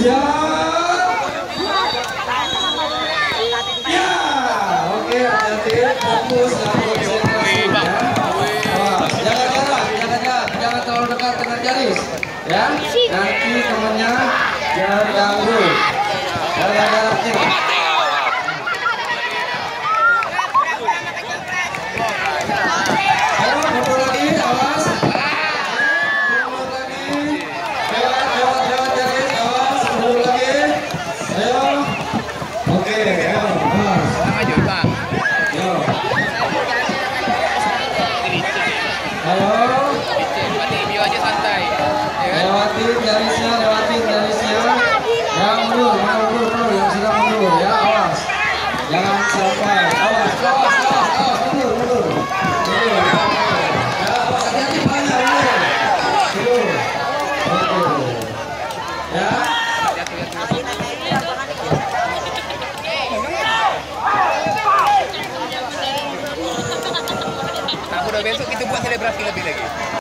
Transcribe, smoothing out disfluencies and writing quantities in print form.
Siap. Ya, oke, hati-hati, fokus dan konsentrasi ya. Jaga jarak, jangan terlalu dekat dengan garis ya. Nanti temannya jangan ganggu. Jaga jaraknya. Ayo, mundur lagi, awas. Mundur lagi. Lewat garis, awas. Mundur lagi. Ayo. Oke, ayo, awas. Maju, Bang. Yo. Ayo. Bio aja santai. Lewatin garisnya. Yang mundur, yang sudah mundur ya, awas. Jangan sampai, awas, mundur. Ya, awas, hati-hati banyak, mundur. Oke. Ya. Aku udah besok kita buat selebrasi lebih lagi.